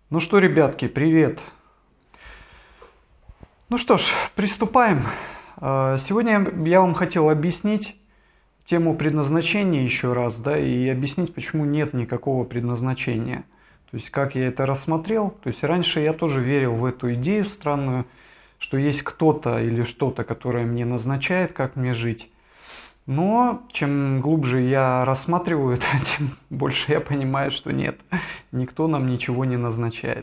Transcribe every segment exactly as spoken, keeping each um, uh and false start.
Ну что, ребятки, привет! Ну что ж, приступаем. Сегодня я вам хотел объяснить тему предназначения еще раз, да, и объяснить, почему нет никакого предназначения. То есть, как я это рассмотрел. То есть, раньше я тоже верил в эту идею странную, что есть кто-то или что-то, которое мне назначает, как мне жить. Но чем глубже я рассматриваю это, тем больше я понимаю, что нет, никто нам ничего не назначает.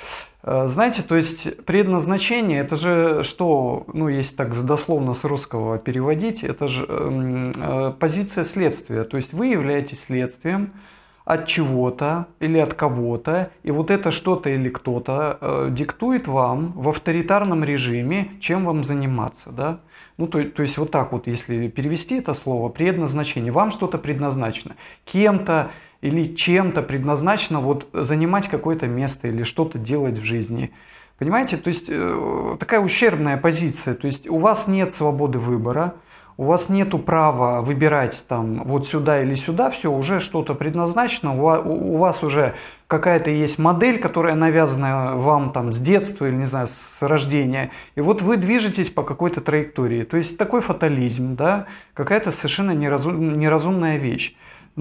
Знаете, то есть предназначение, это же что, ну если так дословно с русского переводить, это же э, позиция следствия. То есть вы являетесь следствием от чего-то или от кого-то, и вот это что-то или кто-то э, диктует вам в авторитарном режиме, чем вам заниматься, да? Ну, то, то есть вот так вот, если перевести это слово, предназначение, вам что-то предназначено, кем-то или чем-то предназначено вот занимать какое-то место или что-то делать в жизни. Понимаете, то есть э, такая ущербная позиция, то есть у вас нет свободы выбора, у вас нету права выбирать там вот сюда или сюда, все, уже что-то предназначено, у вас уже какая-то есть модель, которая навязана вам там с детства или, не знаю, с рождения, и вот вы движетесь по какой-то траектории, то есть такой фатализм, да, какая-то совершенно неразум, неразумная вещь.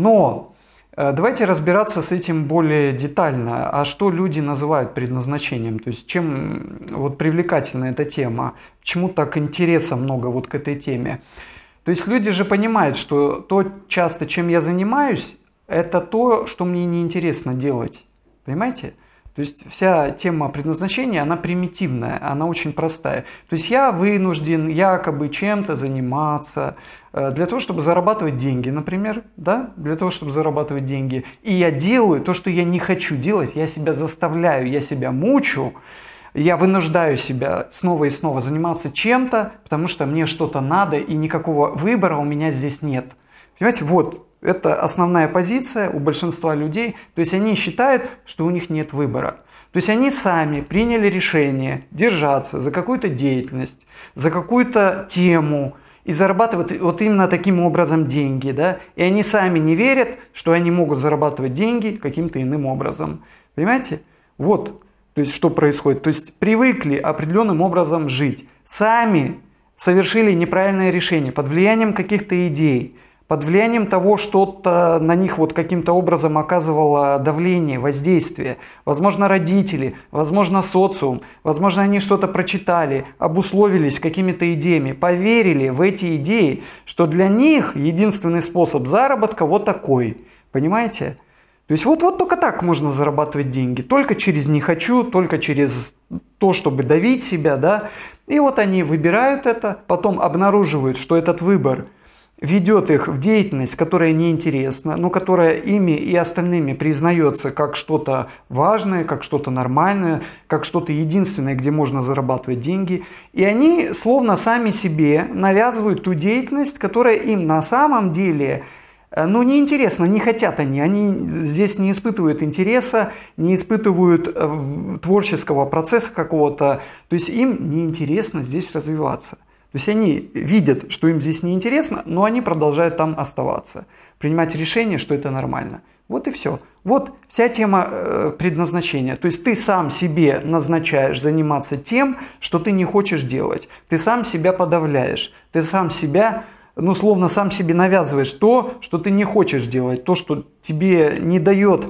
Но давайте разбираться с этим более детально. А что люди называют предназначением? То есть чем вот привлекательна эта тема? Почему так интереса много вот к этой теме? То есть люди же понимают, что то часто, чем я занимаюсь, это то, что мне неинтересно делать. Понимаете? То есть вся тема предназначения, она примитивная, она очень простая. То есть я вынужден якобы чем-то заниматься для того, чтобы зарабатывать деньги, например, да, для того, чтобы зарабатывать деньги. И я делаю то, что я не хочу делать, я себя заставляю, я себя мучу, я вынуждаю себя снова и снова заниматься чем-то, потому что мне что-то надо, и никакого выбора у меня здесь нет. Понимаете, вот. Это основная позиция у большинства людей. То есть они считают, что у них нет выбора. То есть они сами приняли решение держаться за какую-то деятельность, за какую-то тему и зарабатывать вот именно таким образом деньги. Да? И они сами не верят, что они могут зарабатывать деньги каким-то иным образом. Понимаете? Вот то есть, что происходит. То есть привыкли определенным образом жить. Сами совершили неправильное решение под влиянием каких-то идей. Под влиянием того, что-то на них вот каким-то образом оказывало давление, воздействие. Возможно, родители, возможно, социум, возможно, они что-то прочитали, обусловились какими-то идеями, поверили в эти идеи, что для них единственный способ заработка вот такой. Понимаете? То есть вот, вот только так можно зарабатывать деньги. Только через «не хочу», только через то, чтобы давить себя. Да? И вот они выбирают это, потом обнаруживают, что этот выбор ведет их в деятельность, которая неинтересна, но которая ими и остальными признается как что-то важное, как что-то нормальное, как что-то единственное, где можно зарабатывать деньги. И они словно сами себе навязывают ту деятельность, которая им на самом деле ну, неинтересна, не хотят они. Они здесь не испытывают интереса, не испытывают творческого процесса какого-то. То есть им неинтересно здесь развиваться. То есть они видят, что им здесь неинтересно, но они продолжают там оставаться. Принимать решение, что это нормально. Вот и все. Вот вся тема э, предназначения. То есть ты сам себе назначаешь заниматься тем, что ты не хочешь делать. Ты сам себя подавляешь. Ты сам себя, ну словно сам себе навязываешь то, что ты не хочешь делать. То, что тебе не дает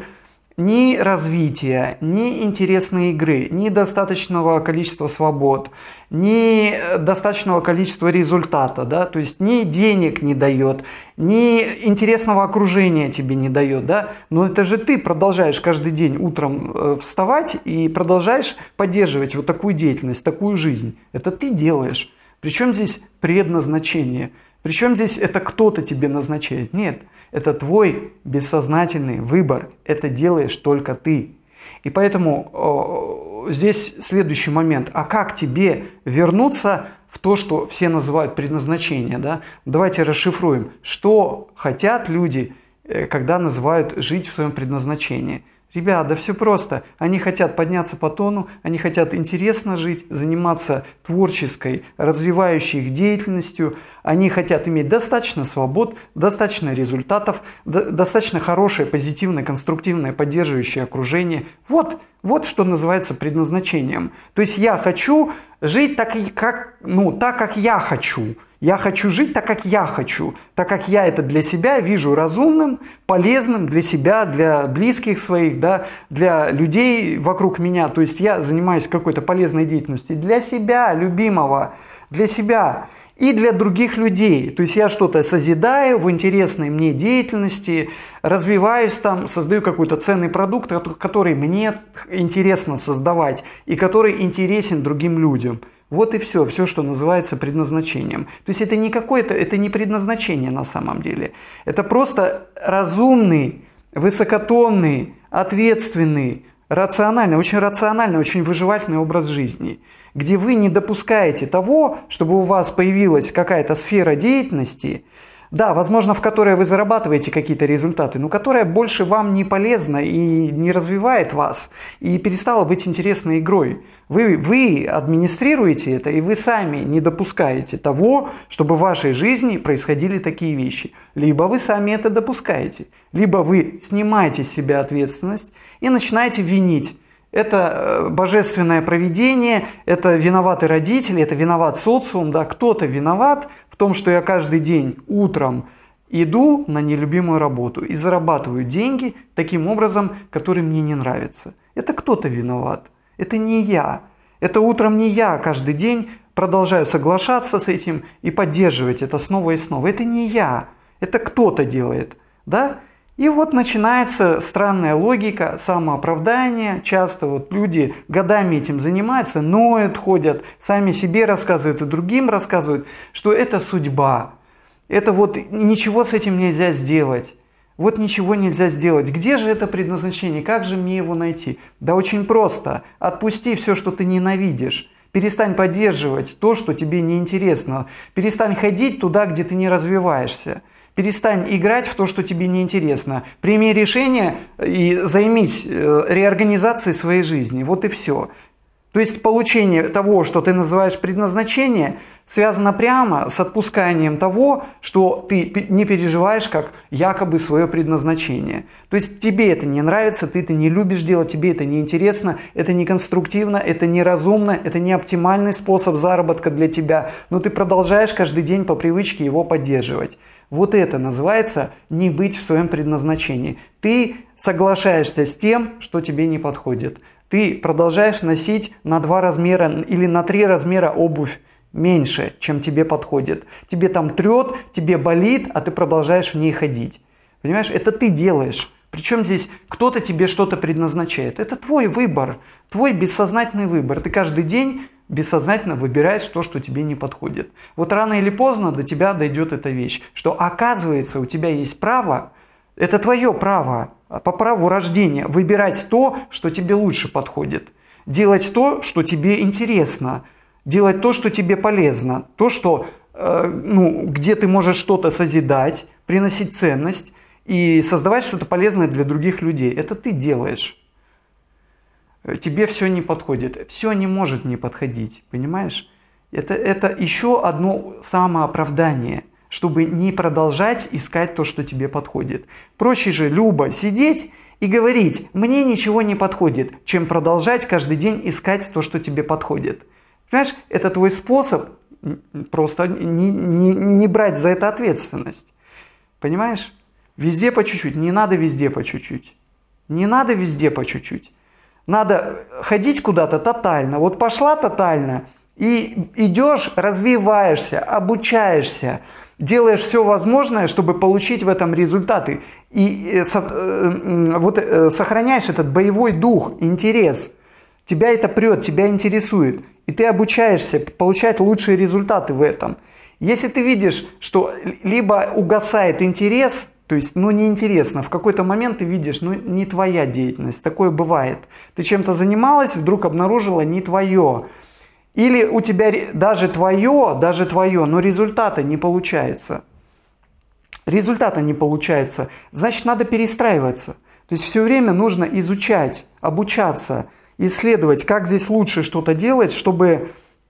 ни развития, ни интересной игры, ни достаточного количества свобод, ни достаточного количества результата, да? То есть ни денег не дает, ни интересного окружения тебе не дает. Да? Но это же ты продолжаешь каждый день утром вставать и продолжаешь поддерживать вот такую деятельность, такую жизнь. Это ты делаешь. Причем здесь предназначение? Причем здесь это кто-то тебе назначает? Нет. Это твой бессознательный выбор. Это делаешь только ты. И поэтому э, здесь следующий момент. А как тебе вернуться в то, что все называют предназначение? Да? Давайте расшифруем. Что хотят люди, когда называют жить в своем предназначении? Ребят, да все просто. Они хотят подняться по тону, они хотят интересно жить, заниматься творческой, развивающей их деятельностью. Они хотят иметь достаточно свобод, достаточно результатов, до- достаточно хорошее, позитивное, конструктивное, поддерживающее окружение. Вот, вот что называется предназначением. То есть я хочу жить так, и как, ну, так, как я хочу. Я хочу жить так, как я хочу, так как я это для себя вижу разумным, полезным для себя, для близких своих, да, для людей вокруг меня. То есть я занимаюсь какой-то полезной деятельностью для себя, любимого, для себя и для других людей. То есть я что-то созидаю в интересной мне деятельности, развиваюсь там, создаю какой-то ценный продукт, который мне интересно создавать и который интересен другим людям. Вот и все, все, что называется предназначением. То есть это не какое-то, это не предназначение на самом деле. Это просто разумный, высокотонный, ответственный, рациональный, очень рациональный, очень выживательный образ жизни, где вы не допускаете того, чтобы у вас появилась какая-то сфера деятельности, да, возможно, в которой вы зарабатываете какие-то результаты, но которая больше вам не полезна и не развивает вас, и перестала быть интересной игрой. Вы, вы администрируете это, и вы сами не допускаете того, чтобы в вашей жизни происходили такие вещи. Либо вы сами это допускаете, либо вы снимаете с себя ответственность и начинаете винить. Это божественное провидение, это виноваты родители, это виноват социум, да, кто-то виноват в том, что я каждый день утром иду на нелюбимую работу и зарабатываю деньги таким образом, который мне не нравится. Это кто-то виноват, это не я. Это утром не я каждый день продолжаю соглашаться с этим и поддерживать это снова и снова. Это не я, это кто-то делает, да? И вот начинается странная логика самооправдания. Часто вот люди годами этим занимаются, ноют, ходят, сами себе рассказывают и другим рассказывают, что это судьба. Это вот ничего с этим нельзя сделать. Вот ничего нельзя сделать. Где же это предназначение? Как же мне его найти? Да очень просто. Отпусти все, что ты ненавидишь. Перестань поддерживать то, что тебе неинтересно. Перестань ходить туда, где ты не развиваешься. Перестань играть в то, что тебе неинтересно. Прими решение и займись реорганизацией своей жизни. Вот и все. То есть получение того, что ты называешь предназначение, связано прямо с отпусканием того, что ты не переживаешь как якобы свое предназначение. То есть тебе это не нравится, ты это не любишь делать, тебе это не интересно, это не конструктивно, это неразумно, это не оптимальный способ заработка для тебя, но ты продолжаешь каждый день по привычке его поддерживать. Вот это называется не быть в своем предназначении. Ты соглашаешься с тем, что тебе не подходит. Ты продолжаешь носить на два размера или на три размера обувь меньше, чем тебе подходит. Тебе там трет, тебе болит, а ты продолжаешь в ней ходить. Понимаешь, это ты делаешь. Причем здесь кто-то тебе что-то предназначает. Это твой выбор, твой бессознательный выбор. Ты каждый день бессознательно выбираешь то, что тебе не подходит. Вот рано или поздно до тебя дойдет эта вещь, что оказывается у тебя есть право, это твое право, по праву рождения, выбирать то, что тебе лучше подходит. Делать то, что тебе интересно. Делать то, что тебе полезно. То, что, э, ну, где ты можешь что-то созидать, приносить ценность и создавать что-то полезное для других людей. Это ты делаешь. Тебе все не подходит. Все не может не подходить. Понимаешь? Это, это еще одно самооправдание, чтобы не продолжать искать то, что тебе подходит. Проще же любо сидеть и говорить: мне ничего не подходит, чем продолжать каждый день искать то, что тебе подходит. Понимаешь, это твой способ просто не, не, не брать за это ответственность. Понимаешь? Везде по чуть-чуть, не надо везде по чуть-чуть. Не надо везде по чуть-чуть. Надо ходить куда-то тотально. Вот пошла тотально, и идешь, развиваешься, обучаешься, делаешь все возможное, чтобы получить в этом результаты. И вот сохраняешь этот боевой дух, интерес. Тебя это прет, тебя интересует. И ты обучаешься получать лучшие результаты в этом. Если ты видишь, что либо угасает интерес, то есть, ну, неинтересно, в какой-то момент ты видишь, ну, не твоя деятельность, такое бывает. Ты чем-то занималась, вдруг обнаружила не твое. Или у тебя даже твое, даже твое, но результата не получается. Результата не получается, значит, надо перестраиваться. То есть все время нужно изучать, обучаться, исследовать, как здесь лучше что-то делать, чтобы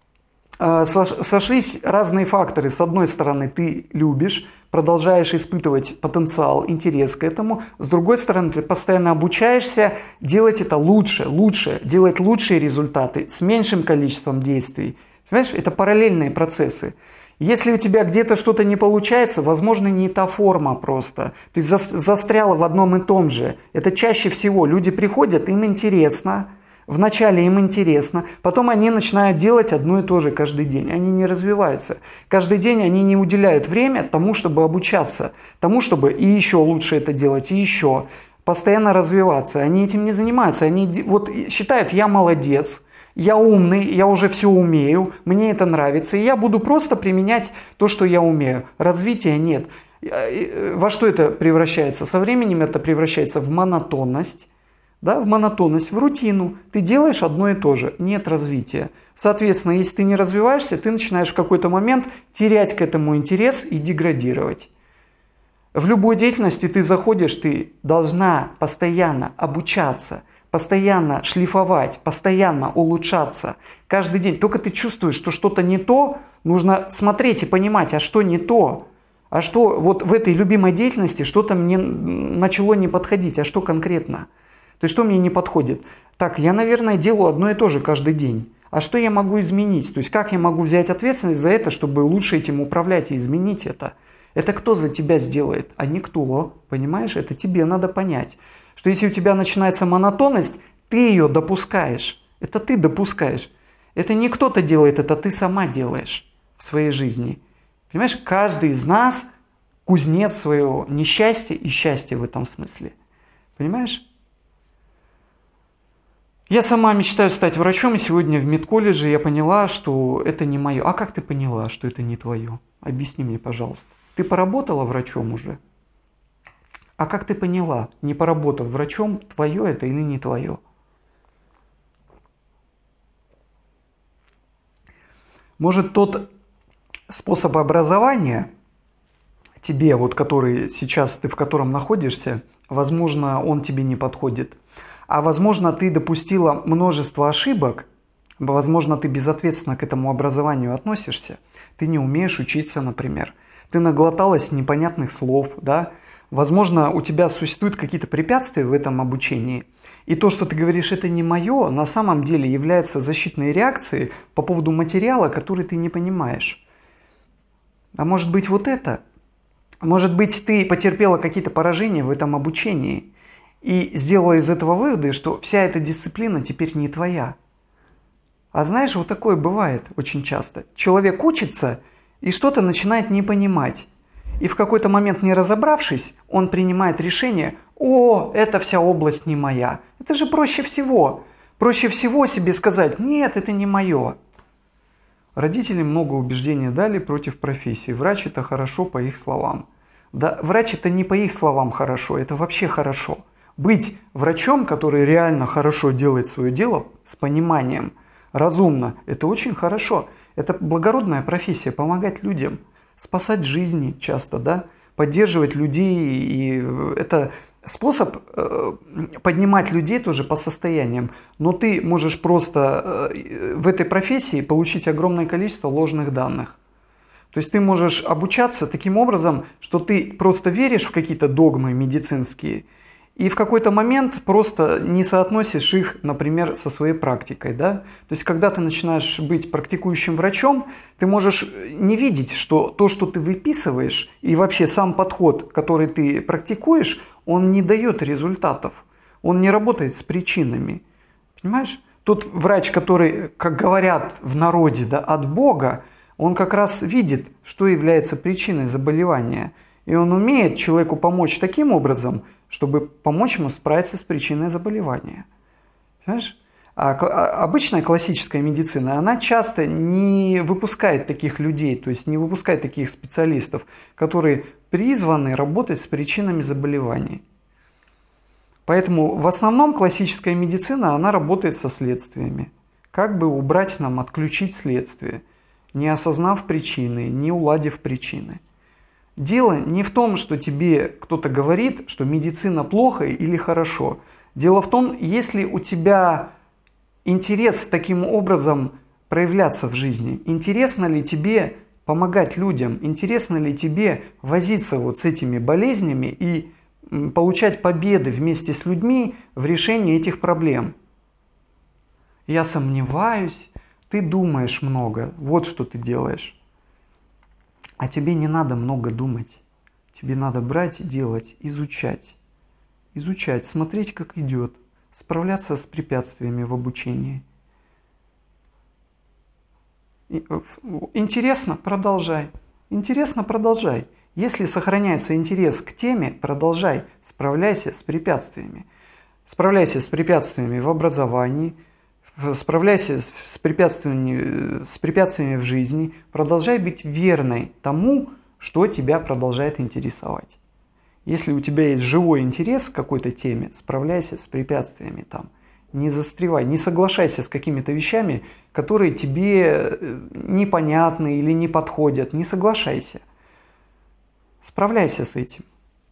э, сошлись разные факторы. С одной стороны, ты любишь, продолжаешь испытывать потенциал, интерес к этому. С другой стороны, ты постоянно обучаешься делать это лучше, лучше, делать лучшие результаты с меньшим количеством действий. Понимаешь, это параллельные процессы. Если у тебя где-то что-то не получается, возможно, не та форма просто. То есть застряла в одном и том же. Это чаще всего люди приходят, им интересно. Вначале им интересно, потом они начинают делать одно и то же каждый день. Они не развиваются. Каждый день они не уделяют время тому, чтобы обучаться, тому, чтобы и еще лучше это делать, и еще. Постоянно развиваться. Они этим не занимаются. Они вот считают, я молодец, я умный, я уже все умею, мне это нравится, и я буду просто применять то, что я умею. Развития нет. Во что это превращается? Со временем это превращается в монотонность. Да, в монотонность, в рутину. Ты делаешь одно и то же, нет развития. Соответственно, если ты не развиваешься, ты начинаешь в какой-то момент терять к этому интерес и деградировать. В любой деятельности ты заходишь, ты должна постоянно обучаться, постоянно шлифовать, постоянно улучшаться. Каждый день. Только ты чувствуешь, что что-то не то, нужно смотреть и понимать, а что не то. А что вот в этой любимой деятельности что-то мне начало не подходить, а что конкретно? То есть что мне не подходит? Так, я, наверное, делаю одно и то же каждый день. А что я могу изменить? То есть как я могу взять ответственность за это, чтобы лучше этим управлять и изменить это? Это кто за тебя сделает? А никто. Понимаешь? Это тебе надо понять. Что если у тебя начинается монотонность, ты ее допускаешь. Это ты допускаешь. Это не кто-то делает, это ты сама делаешь в своей жизни. Понимаешь? Каждый из нас кузнец своего несчастья и счастья в этом смысле. Понимаешь? Я сама мечтаю стать врачом, и сегодня в медколледже я поняла, что это не мое. А как ты поняла, что это не твое? Объясни мне, пожалуйста. Ты поработала врачом уже? А как ты поняла, не поработав врачом, твое это или не твое? Может, тот способ образования тебе, вот который сейчас ты в котором находишься, возможно, он тебе не подходит. А возможно, ты допустила множество ошибок, возможно, ты безответственно к этому образованию относишься, ты не умеешь учиться, например, ты наглоталась непонятных слов, да? Возможно, у тебя существуют какие-то препятствия в этом обучении, и то, что ты говоришь, это не мое, на самом деле является защитной реакцией по поводу материала, который ты не понимаешь. А может быть вот это? Может быть, ты потерпела какие-то поражения в этом обучении, и сделала из этого выводы, что вся эта дисциплина теперь не твоя. А знаешь, вот такое бывает очень часто. Человек учится и что-то начинает не понимать. И в какой-то момент, не разобравшись, он принимает решение: «О, эта вся область не моя». Это же проще всего. Проще всего себе сказать: «Нет, это не мое». Родители много убеждений дали против профессии. Врач – это хорошо по их словам. Да, врач – это не по их словам хорошо, это вообще хорошо. Быть врачом, который реально хорошо делает свое дело, с пониманием, разумно, это очень хорошо. Это благородная профессия, помогать людям, спасать жизни часто, да, поддерживать людей. И это способ поднимать людей тоже по состояниям. Но ты можешь просто в этой профессии получить огромное количество ложных данных. То есть ты можешь обучаться таким образом, что ты просто веришь в какие-то догмы медицинские, и в какой-то момент просто не соотносишь их, например, со своей практикой. Да? То есть когда ты начинаешь быть практикующим врачом, ты можешь не видеть, что то, что ты выписываешь, и вообще сам подход, который ты практикуешь, он не дает результатов. Он не работает с причинами. Понимаешь? Тот врач, который, как говорят в народе, да, от Бога, он как раз видит, что является причиной заболевания. И он умеет человеку помочь таким образом, чтобы помочь ему справиться с причиной заболевания. Знаешь? А обычная классическая медицина, она часто не выпускает таких людей, то есть не выпускает таких специалистов, которые призваны работать с причинами заболеваний. Поэтому в основном классическая медицина, она работает со следствиями. Как бы убрать нам, отключить следствие, не осознав причины, не уладив причины. Дело не в том, что тебе кто-то говорит, что медицина плохо или хорошо. Дело в том, если у тебя интерес таким образом проявляться в жизни, интересно ли тебе помогать людям, интересно ли тебе возиться вот с этими болезнями и получать победы вместе с людьми в решении этих проблем. Я сомневаюсь, ты думаешь много, вот что ты делаешь. А тебе не надо много думать, тебе надо брать и делать, изучать. Изучать, смотреть, как идет, справляться с препятствиями в обучении. Интересно? Продолжай. Интересно? Продолжай. Если сохраняется интерес к теме, продолжай, справляйся с препятствиями. Справляйся с препятствиями в образовании, справляйся с препятствиями, с препятствиями в жизни, продолжай быть верной тому, что тебя продолжает интересовать. Если у тебя есть живой интерес к какой-то теме, справляйся с препятствиями там. Не застревай, не соглашайся с какими-то вещами, которые тебе непонятны или не подходят. Не соглашайся. Справляйся с этим.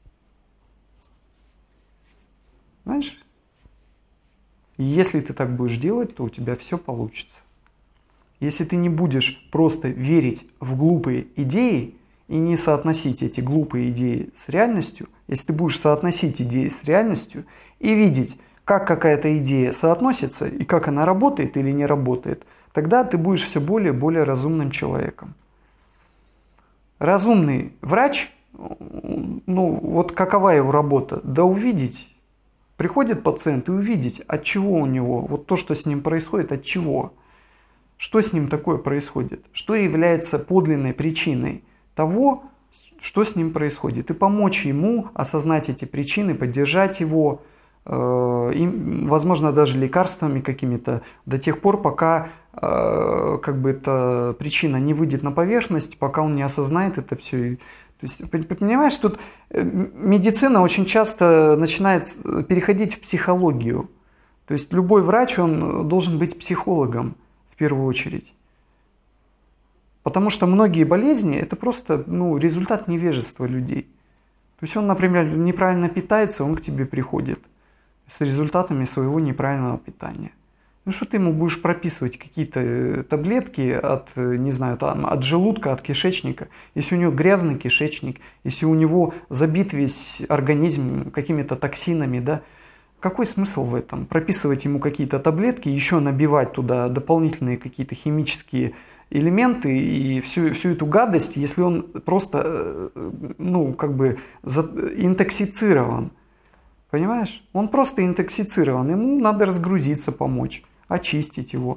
Знаешь? И если ты так будешь делать, то у тебя все получится. Если ты не будешь просто верить в глупые идеи и не соотносить эти глупые идеи с реальностью, если ты будешь соотносить идеи с реальностью и видеть, как какая-то идея соотносится и как она работает или не работает, тогда ты будешь все более и более разумным человеком. Разумный врач, ну вот какова его работа? Да увидеть. Приходит пациент и увидеть, от чего у него, вот то, что с ним происходит, от чего. Что с ним такое происходит? Что является подлинной причиной того, что с ним происходит? И помочь ему осознать эти причины, поддержать его, э, и, возможно, даже лекарствами какими-то, до тех пор, пока э, как бы эта причина не выйдет на поверхность, пока он не осознает это все. То есть, понимаешь, тут медицина очень часто начинает переходить в психологию. То есть любой врач, он должен быть психологом в первую очередь. Потому что многие болезни – это просто ну, результат невежества людей. То есть он, например, неправильно питается, он к тебе приходит с результатами своего неправильного питания. Ну что ты ему будешь прописывать какие-то таблетки от, не знаю, там, от желудка, от кишечника, если у него грязный кишечник, если у него забит весь организм какими-то токсинами, да? Какой смысл в этом? Прописывать ему какие-то таблетки, еще набивать туда дополнительные какие-то химические элементы и всю, всю эту гадость, если он просто, ну, как бы интоксицирован. Понимаешь? Он просто интоксицирован, ему надо разгрузиться, помочь, очистить его.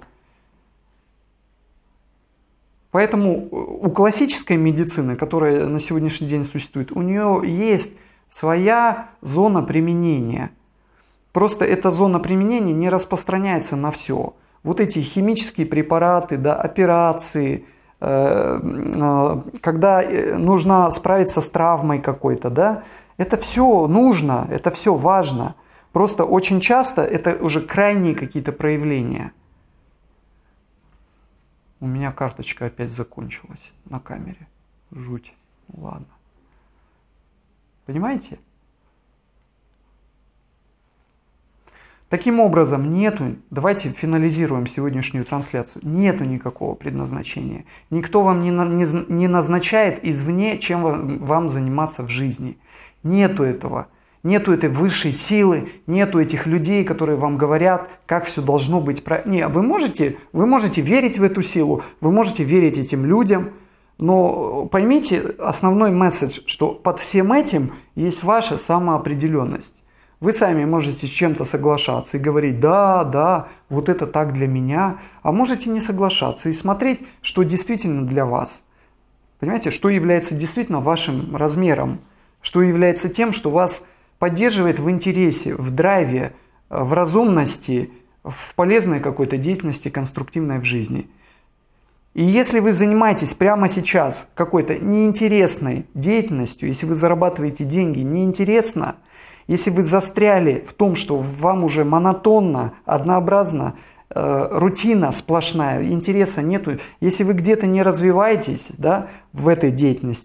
Поэтому у классической медицины, которая на сегодняшний день существует, у нее есть своя зона применения. Просто эта зона применения не распространяется на все. Вот эти химические препараты, да, операции, э, э, когда нужно справиться с травмой какой-то, да, это все нужно, это все важно. Просто очень часто это уже крайние какие-то проявления. У меня карточка опять закончилась на камере. Жуть. Ладно. Понимаете? Таким образом, нету, давайте финализируем сегодняшнюю трансляцию, нету никакого предназначения. Никто вам не, не, не назначает извне, чем вам, вам заниматься в жизни. Нету этого. Нету этой высшей силы, нету этих людей, которые вам говорят, как все должно быть. Не, вы можете, вы можете верить в эту силу, вы можете верить этим людям, но поймите основной месседж, что под всем этим есть ваша самоопределенность. Вы сами можете с чем-то соглашаться и говорить, да, да, вот это так для меня, а можете не соглашаться и смотреть, что действительно для вас. Понимаете, что является действительно вашим размером, что является тем, что вас поддерживает в интересе, в драйве, в разумности, в полезной какой-то деятельности, конструктивной в жизни. И если вы занимаетесь прямо сейчас какой-то неинтересной деятельностью, если вы зарабатываете деньги неинтересно, если вы застряли в том, что вам уже монотонно, однообразно, э, рутина сплошная, интереса нету, если вы где-то не развиваетесь, да, в этой деятельности,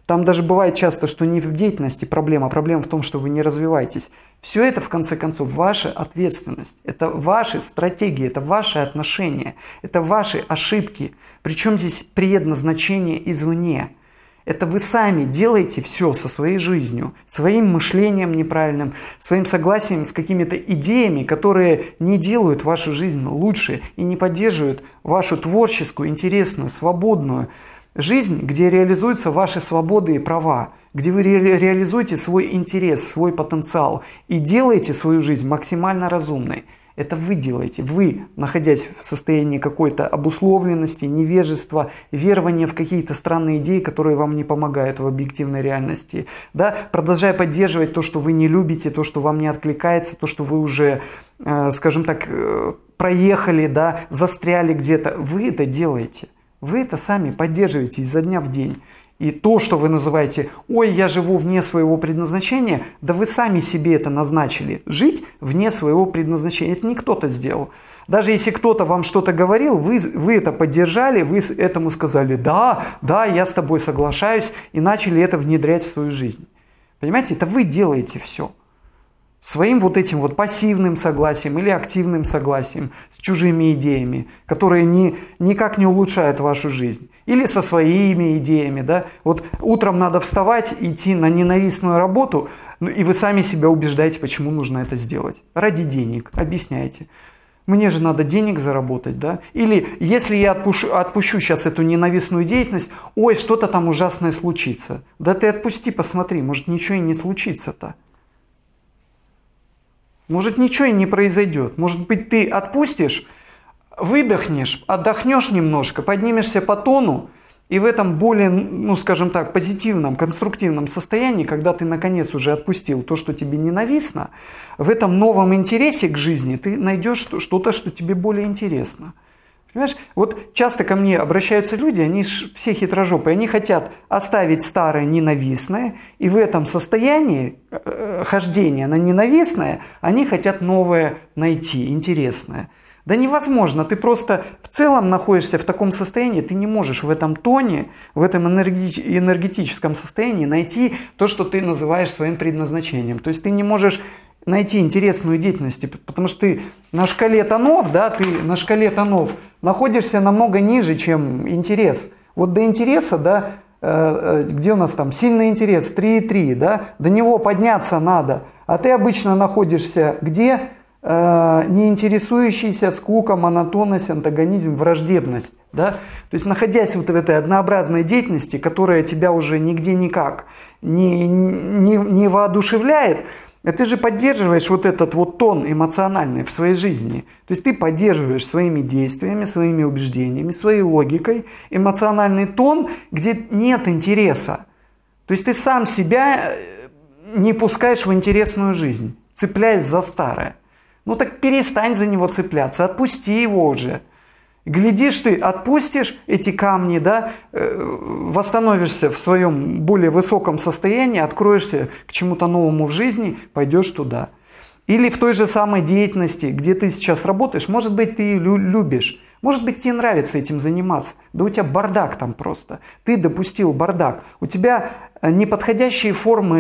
Там даже бывает часто, что не в деятельности проблема, проблема в том, что вы не развиваетесь. Все это, в конце концов, ваша ответственность. Это ваши стратегии, это ваши отношения, это ваши ошибки. Причем здесь предназначение извне. Это вы сами делаете все со своей жизнью, своим мышлением неправильным, своим согласием с какими-то идеями, которые не делают вашу жизнь лучше и не поддерживают вашу творческую, интересную, свободную жизнь, где реализуются ваши свободы и права, где вы ре- реализуете свой интерес, свой потенциал и делаете свою жизнь максимально разумной. Это вы делаете. Вы, находясь в состоянии какой-то обусловленности, невежества, верования в какие-то странные идеи, которые вам не помогают в объективной реальности, да, продолжая поддерживать то, что вы не любите, то, что вам не откликается, то, что вы уже, э, скажем так, э, проехали, да, застряли где-то. Вы это делаете. Вы это сами поддерживаете изо дня в день. И то, что вы называете «Ой, я живу вне своего предназначения», да вы сами себе это назначили. Жить вне своего предназначения. Это не кто-то сделал. Даже если кто-то вам что-то говорил, вы, вы это поддержали, вы этому сказали «Да, да, я с тобой соглашаюсь» и начали это внедрять в свою жизнь. Понимаете, это вы делаете все. Своим вот этим вот пассивным согласием или активным согласием с чужими идеями, которые не, никак не улучшают вашу жизнь. Или со своими идеями. Да? Вот утром надо вставать, идти на ненавистную работу, и вы сами себя убеждаете, почему нужно это сделать. Ради денег. Объясняйте. Мне же надо денег заработать. Да? Или если я отпущу, отпущу сейчас эту ненавистную деятельность, ой, что-то там ужасное случится. Да ты отпусти, посмотри, может ничего и не случится-то. Может, ничего и не произойдет. Может быть, ты отпустишь, выдохнешь, отдохнешь немножко, поднимешься по тону, и в этом более, ну, скажем так, позитивном, конструктивном состоянии, когда ты наконец уже отпустил то, что тебе ненавистно, в этом новом интересе к жизни ты найдешь что-то, что тебе более интересно. Понимаешь, вот часто ко мне обращаются люди, они ж все хитрожопые, они хотят оставить старое ненавистное, и в этом состоянии э, хождения на ненавистное, они хотят новое найти, интересное. Да невозможно, ты просто в целом находишься в таком состоянии, ты не можешь в этом тоне, в этом энергети- энергетическом состоянии найти то, что ты называешь своим предназначением. То есть ты не можешь найти интересную деятельность, потому что ты на шкале тонов, да, ты на шкале тонов находишься намного ниже, чем интерес. Вот до интереса, да, э, где у нас там сильный интерес, три и три, да, до него подняться надо, а ты обычно находишься где? Э, не интересующийся, скука, монотонность, антагонизм, враждебность, да, то есть находясь вот в этой однообразной деятельности, которая тебя уже нигде никак не, не, не воодушевляет, ты же поддерживаешь вот этот вот тон эмоциональный в своей жизни. То есть ты поддерживаешь своими действиями, своими убеждениями, своей логикой эмоциональный тон, где нет интереса. То есть ты сам себя не пускаешь в интересную жизнь, цепляясь за старое. Ну так перестань за него цепляться, отпусти его уже. Глядишь, ты отпустишь эти камни, да, восстановишься в своем более высоком состоянии, откроешься к чему-то новому в жизни, пойдешь туда. Или в той же самой деятельности, где ты сейчас работаешь, может быть, ты любишь, может быть, тебе нравится этим заниматься, да у тебя бардак там просто, ты допустил бардак, у тебя неподходящие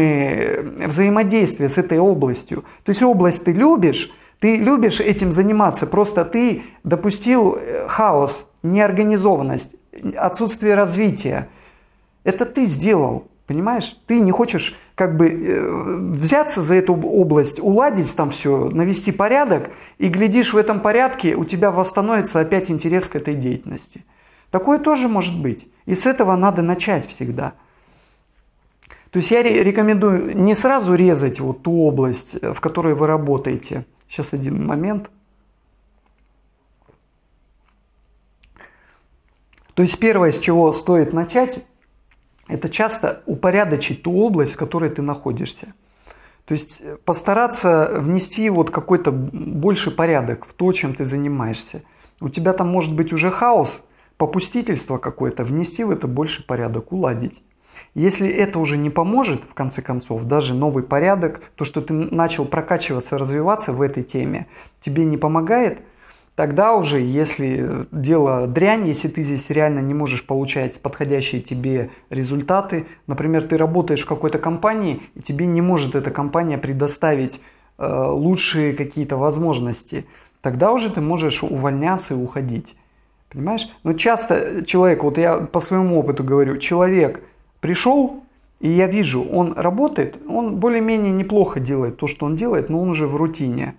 формы взаимодействия с этой областью, то есть область ты любишь, ты любишь этим заниматься, просто ты допустил хаос, неорганизованность, отсутствие развития. Это ты сделал, понимаешь? Ты не хочешь как бы взяться за эту область, уладить там все, навести порядок, и глядишь, в этом порядке у тебя восстановится опять интерес к этой деятельности. Такое тоже может быть. И с этого надо начать всегда. То есть я рекомендую не сразу резать вот ту область, в которой вы работаете. Сейчас один момент. То есть первое, с чего стоит начать, это часто упорядочить ту область, в которой ты находишься. То есть постараться внести вот какой-то больший порядок в то, чем ты занимаешься. У тебя там может быть уже хаос, попустительство какое-то, внести в это больший порядок, уладить. Если это уже не поможет, в конце концов, даже новый порядок, то, что ты начал прокачиваться, развиваться в этой теме, тебе не помогает, Тогда уже, если дело дрянь, если ты здесь реально не можешь получать подходящие тебе результаты, например, ты работаешь в какой-то компании, и тебе не может эта компания предоставить э, лучшие какие-то возможности, тогда уже ты можешь увольняться и уходить. Понимаешь? Но часто человек, вот я по своему опыту говорю, человек пришел, и я вижу, он работает, он более-менее неплохо делает то, что он делает, но он уже в рутине.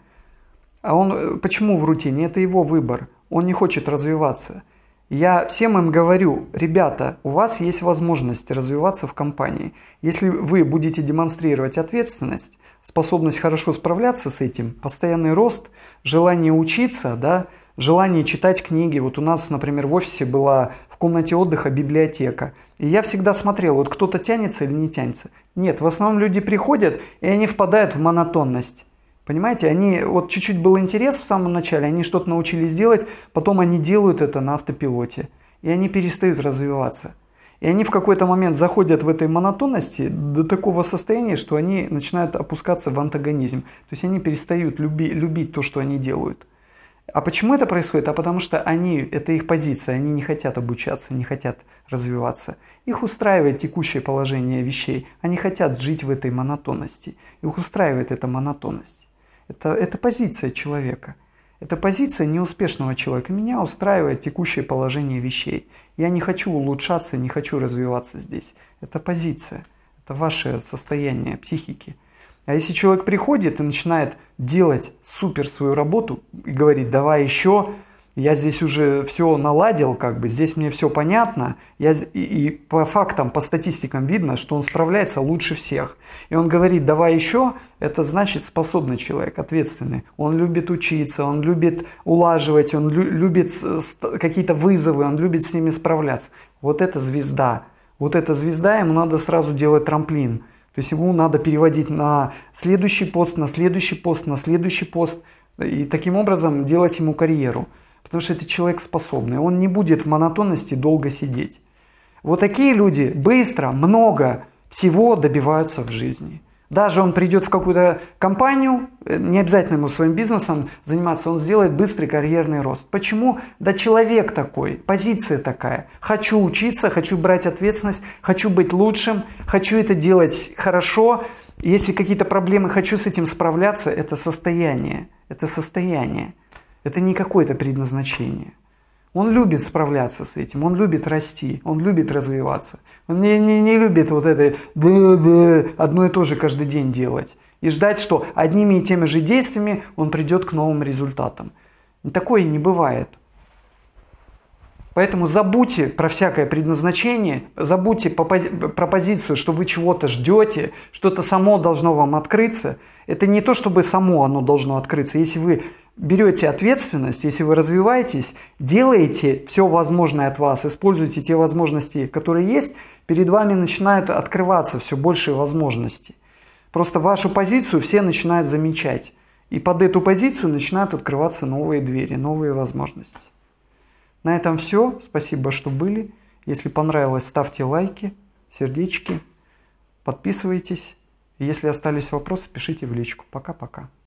А он почему в рутине? Это его выбор. Он не хочет развиваться. Я всем им говорю, ребята, у вас есть возможность развиваться в компании. Если вы будете демонстрировать ответственность, способность хорошо справляться с этим, постоянный рост, желание учиться, да, желание читать книги. Вот у нас, например, в офисе была в комнате отдыха библиотека. И я всегда смотрел, вот кто-то тянется или не тянется. Нет, в основном люди приходят, и они впадают в монотонность. Понимаете, они, вот чуть-чуть был интерес в самом начале, они что-то научились делать, потом они делают это на автопилоте, и они перестают развиваться. И они в какой-то момент заходят в этой монотонности до такого состояния, что они начинают опускаться в антагонизм. То есть они перестают люби, любить то, что они делают. А почему это происходит? А потому что они, это их позиция, они не хотят обучаться, не хотят развиваться. Их устраивает текущее положение вещей, они хотят жить в этой монотонности. Их устраивает эта монотонность. Это, это позиция человека. Это позиция неуспешного человека. Меня устраивает текущее положение вещей. Я не хочу улучшаться, не хочу развиваться здесь. Это позиция. Это ваше состояние психики. А если человек приходит и начинает делать супер свою работу и говорит, давай еще, я здесь уже все наладил, как бы, здесь мне все понятно, я, и, и по фактам, по статистикам видно, что он справляется лучше всех. И он говорит, давай еще, это значит способный человек, ответственный. Он любит учиться, он любит улаживать, он лю, любит какие-то вызовы, он любит с ними справляться. Вот это звезда. Вот эта звезда, ему надо сразу делать трамплин. То есть ему надо переводить на следующий пост, на следующий пост, на следующий пост. И таким образом делать ему карьеру. Потому что это человек способный. Он не будет в монотонности долго сидеть. Вот такие люди быстро, много всего добиваются в жизни. Даже он придет в какую-то компанию, не обязательно ему своим бизнесом заниматься, он сделает быстрый карьерный рост. Почему? Да человек такой, позиция такая. Хочу учиться, хочу брать ответственность, хочу быть лучшим, хочу это делать хорошо. Если какие-то проблемы, хочу с этим справляться, это состояние. Это состояние. Это не какое-то предназначение. Он любит справляться с этим, он любит расти, он любит развиваться. Он не, не, не любит вот это да-да, одно и то же каждый день делать. И ждать, что одними и теми же действиями он придет к новым результатам. Такое не бывает. Поэтому забудьте про всякое предназначение, забудьте про позицию, что вы чего-то ждете, что-то само должно вам открыться. Это не то, чтобы само оно должно открыться. Если вы берете ответственность, если вы развиваетесь, делаете все возможное от вас, используете те возможности, которые есть, перед вами начинают открываться все большие возможности. Просто вашу позицию все начинают замечать. И под эту позицию начинают открываться новые двери, новые возможности. На этом все. Спасибо, что были. Если понравилось, ставьте лайки, сердечки, подписывайтесь. Если остались вопросы, пишите в личку. Пока-пока.